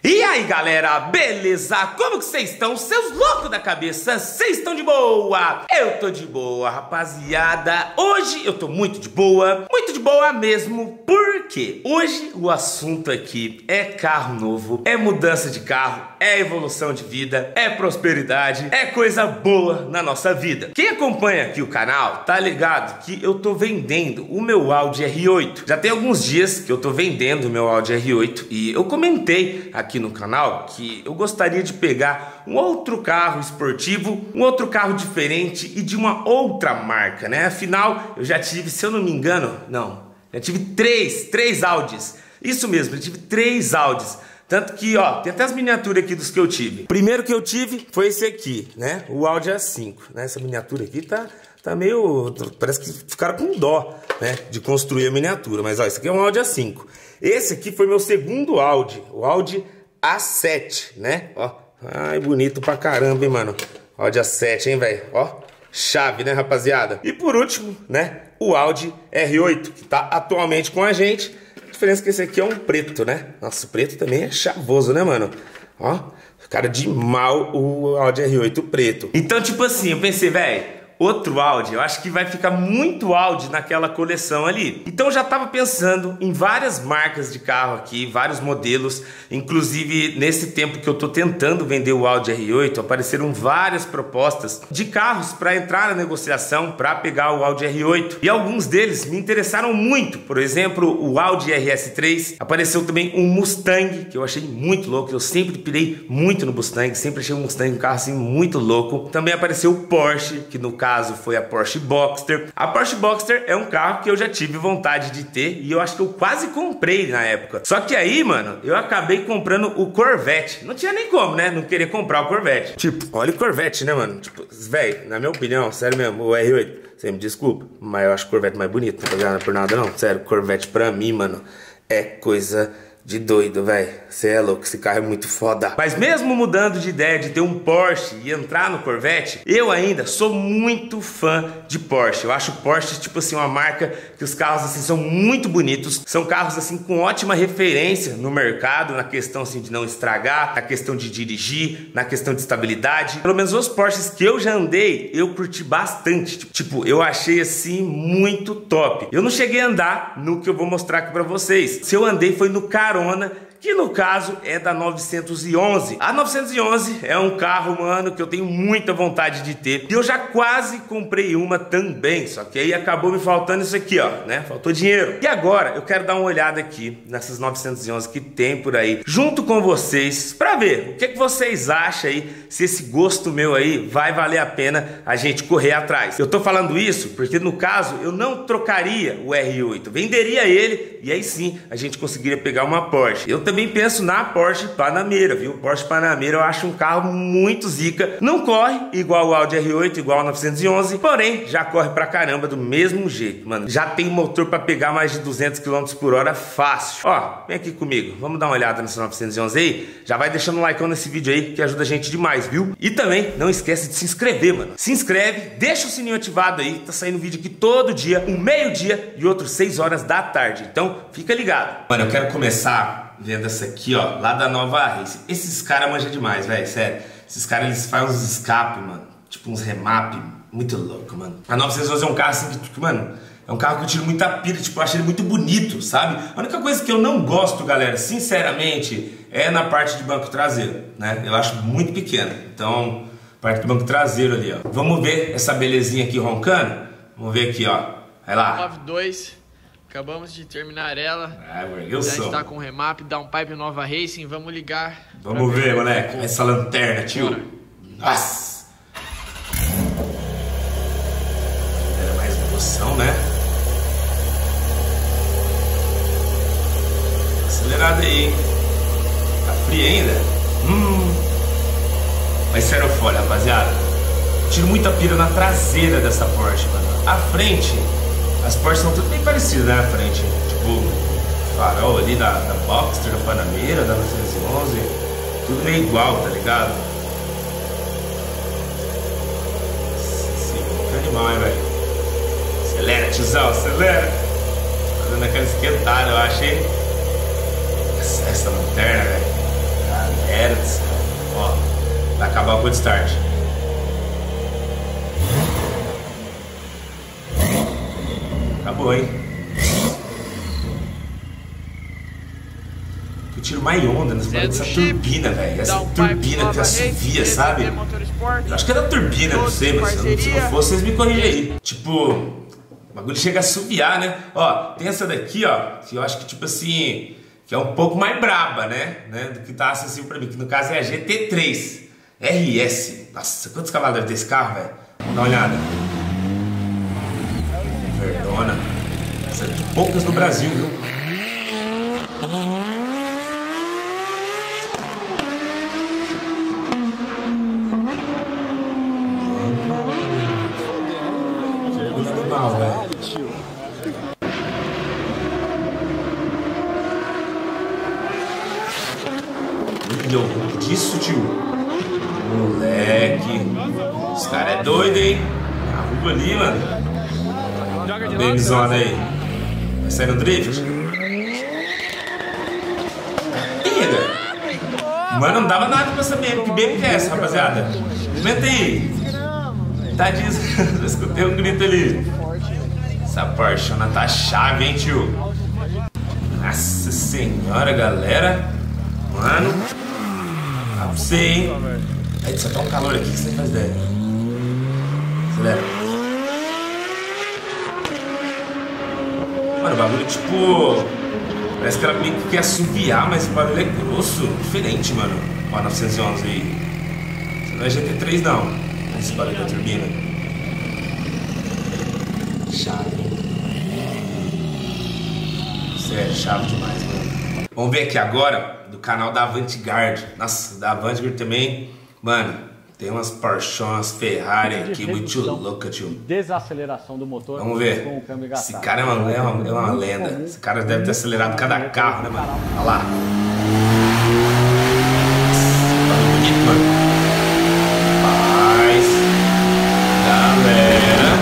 E aí galera, beleza? Como que vocês estão? Seus loucos da cabeça, vocês estão de boa? Eu tô de boa, rapaziada. Hoje eu tô muito de boa mesmo. Porque hoje o assunto aqui é carro novo, é mudança de carro, é evolução de vida, é prosperidade, é coisa boa na nossa vida. Quem acompanha aqui o canal tá ligado que eu tô vendendo o meu Audi R8. Já tem alguns dias que eu tô vendendo o meu Audi R8 e eu comentei aqui no canal que eu gostaria de pegar um outro carro esportivo, um outro carro diferente e de uma outra marca, né? Afinal, eu já tive, se eu não me engano, já tive três Audis. Isso mesmo, eu tive 3 Audis. Tanto que, ó, tem até as miniaturas aqui dos que eu tive. O primeiro que eu tive foi esse aqui, né? O Audi A5, né? Essa miniatura aqui tá meio... Parece que ficaram com dó, né? De construir a miniatura. Mas, ó, esse aqui é um Audi A5. Esse aqui foi meu segundo Audi, o Audi A7, né? Ó, ai, bonito pra caramba, hein, mano? Audi A7, hein, velho? Ó, chave, né, rapaziada? E por último, né, o Audi R8, que tá atualmente com a gente. A diferença é que esse aqui é um preto, né? Nossa, o preto também é chavoso, né, mano? Ó, cara de mal o Audi R8 preto. Então, tipo assim, eu pensei, velho, outro Audi, eu acho que vai ficar muito Audi naquela coleção ali. Então eu já tava pensando em várias marcas de carro aqui, vários modelos. Inclusive, nesse tempo que eu tô tentando vender o Audi R8, apareceram várias propostas de carros para entrar na negociação, para pegar o Audi R8. E alguns deles me interessaram muito. Por exemplo, o Audi RS3. Apareceu também um Mustang, que eu achei muito louco. Eu sempre pirei muito no Mustang, sempre achei o Mustang um carro assim muito louco. Também apareceu o Porsche, que no caso foi a Porsche Boxster. A Porsche Boxster é um carro que eu já tive vontade de ter e eu acho que eu quase comprei na época. Só que aí, mano, eu acabei comprando o Corvette. Não tinha nem como, né? Não queria comprar o Corvette. Tipo, olha o Corvette, né, mano? Tipo, velho, na minha opinião, sério mesmo, o R8, você me desculpa, mas eu acho o Corvette mais bonito, não tô pegando por nada não. Sério, Corvette pra mim, mano, é coisa de doido, velho. Você é louco, esse carro é muito foda. Mas mesmo mudando de ideia de ter um Porsche e entrar no Corvette, eu ainda sou muito fã de Porsche. Eu acho o Porsche, tipo assim, uma marca que os carros, assim, são muito bonitos. São carros, assim, com ótima referência no mercado, na questão, assim, de não estragar, na questão de dirigir, na questão de estabilidade. Pelo menos os Porsches que eu já andei, eu curti bastante. Tipo, eu achei, assim, muito top. Eu não cheguei a andar no que eu vou mostrar aqui pra vocês. Se eu andei foi no Carona, que no caso é da 911. A 911 é um carro, mano, que eu tenho muita vontade de ter. E eu já quase comprei uma também, só que aí acabou me faltando isso aqui, ó, né? Faltou dinheiro. E agora eu quero dar uma olhada aqui nessas 911 que tem por aí, junto com vocês, pra ver o que vocês acham aí, se esse gosto meu aí vai valer a pena a gente correr atrás. Eu tô falando isso porque no caso eu não trocaria o R8, venderia ele e aí sim a gente conseguiria pegar uma Porsche. Eu também penso na Porsche Panamera, viu? Porsche Panamera eu acho um carro muito zica. Não corre igual o Audi R8, igual o 911, porém já corre pra caramba do mesmo jeito, mano. Já tem motor pra pegar mais de 200 km por hora fácil. Ó, vem aqui comigo, vamos dar uma olhada nessa 911 aí. Já vai deixando um like nesse vídeo aí que ajuda a gente demais, viu? E também não esquece de se inscrever, mano. Se inscreve, deixa o sininho ativado aí, tá saindo vídeo aqui todo dia, um meio-dia e outro 6 horas da tarde. Então fica ligado. Mano, eu quero começar vendo essa aqui, ó, lá da Nova Race. Esses caras manjam demais, velho, sério. Esses caras, eles fazem uns escape, mano. Tipo uns remap, muito louco, mano. A 911 é um carro assim que, tipo, mano, é um carro que eu tiro muita pira, tipo, eu acho ele muito bonito, sabe? A única coisa que eu não gosto, galera, sinceramente, é na parte de banco traseiro, né? Eu acho muito pequeno. Então, parte do banco traseiro ali, ó. Vamos ver essa belezinha aqui roncando? Vamos ver aqui, ó. Vai lá. 92. Acabamos de terminar ela. Eu a gente sou. tá com remap, dá um pipe Nova Racing, vamos ligar. Vamos ver, moleque. Essa lanterna, tio. Bora. Nossa. Era mais emoção, né? Acelerada aí, hein? Tá frio ainda? Mas sério, foda, rapaziada. Tiro muita pira na traseira dessa Porsche, mano. A frente, as Porsches são tudo bem parecidas, né? A frente, tipo, farol ali da Boxster, da Panamera, da 911, tudo meio igual, tá ligado? Esse é animal, hein, velho? Acelera, tiozão, acelera! Tá dando aquela esquentada, eu achei. Essa lanterna, velho. Coloca o start. Acabou, hein? Eu tiro mais onda nessa turbina, velho. Essa turbina que assovia, sabe? Eu acho que é da turbina, não sei, mas se não for, vocês me corrigem aí. Tipo, o bagulho chega a assoviar, né? Ó, tem essa daqui, ó, que eu acho que, tipo assim, que é um pouco mais braba, né? Do que tá acessível pra mim, que no caso é a GT3 RS. Nossa, quantos cavalos deve ter esse carro, velho? Dá uma olhada. Verdona. Essa aqui, poucas no Brasil, viu? Animal, velho. Disso, tio. Moleque. Esse cara é doido, hein? A rua ali, mano. A babezona aí. Vai sair no drift? Ih, mano, não dava nada pra essa baby. Que baby que é essa, rapaziada? Comenta aí. Tadinho, eu escutei um grito ali. Essa Porschona tá chave, hein, tio? Nossa senhora, galera. Mano. Dá pra você, hein? Aí, só tá um calor aqui que você faz ideia. Acelera. Mano, o bagulho tipo... Parece que ela meio que quer assoviar, mas o barulho é grosso. Diferente, mano. Ó, 911 aí. Isso não é GT3 não. Esse barulho da turbina. Chave. Sério, chave demais, mano. Vamos ver aqui agora do canal da Avantgarde. Nossa, da Avantgarde também. Mano, tem umas Porsche's, Ferrari aqui muito louca, tio. Desaceleração do motor. Vamos ver. Com o câmbio gastado. Esse cara é uma lenda. Esse cara deve ter acelerado cada carro, né, mano? Olha lá. Tá bonito, mano. Galera.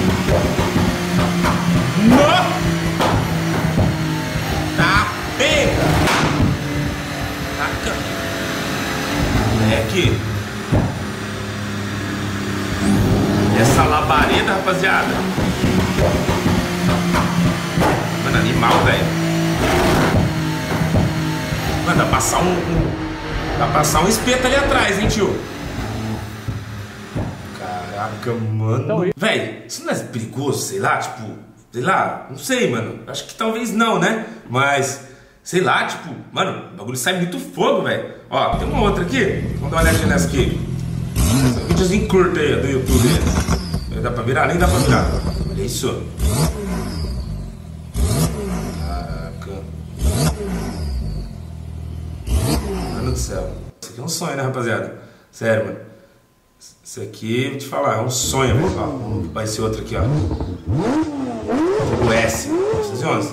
Tá pega. Taca. Moleque. Essa labareda, rapaziada. Mano, animal, velho. Mano, dá pra passar um espeto ali atrás, hein, tio? Caraca, mano. Véi, isso não é perigoso, sei lá, tipo... Sei lá, não sei, mano. Acho que talvez não, né? Mas, sei lá, tipo... Mano, o bagulho sai muito fogo, velho. Ó, tem uma outra aqui. Vamos dar uma olhadinha nessa aqui. Esse é um videozinho curto aí do YouTube. Dá pra virar? Nem dá pra virar. Olha isso. Caraca. Mano do céu. Isso aqui é um sonho, né, rapaziada? Sério, mano. Isso aqui, vou te falar, é um sonho, mano. Vai ser outro aqui, ó. O S. 911.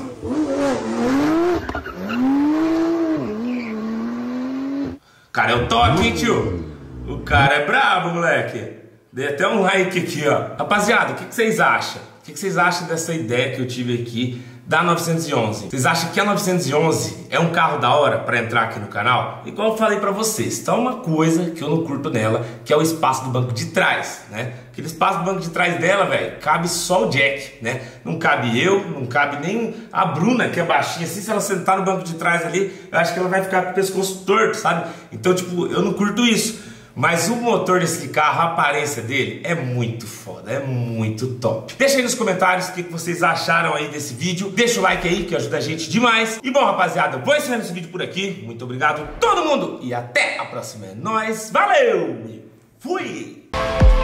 O cara é o toque, hein, tio? O cara é brabo, moleque. Dei até um like aqui, ó. Rapaziada, o que vocês acham? O que vocês acham dessa ideia que eu tive aqui da 911? Vocês acham que a 911 é um carro da hora pra entrar aqui no canal? Igual eu falei pra vocês, tá uma coisa que eu não curto nela, que é o espaço do banco de trás, né? Aquele espaço do banco de trás dela, velho, cabe só o Jack, né? Não cabe eu, não cabe nem a Bruna, que é baixinha assim. Se ela sentar no banco de trás ali, eu acho que ela vai ficar com o pescoço torto, sabe? Então, tipo, eu não curto isso. Mas o motor desse carro, a aparência dele é muito foda, é muito top. Deixa aí nos comentários o que vocês acharam aí desse vídeo. Deixa o like aí que ajuda a gente demais. E bom, rapaziada, vou encerrando esse vídeo por aqui. Muito obrigado a todo mundo e até a próxima. É nóis, valeu e fui!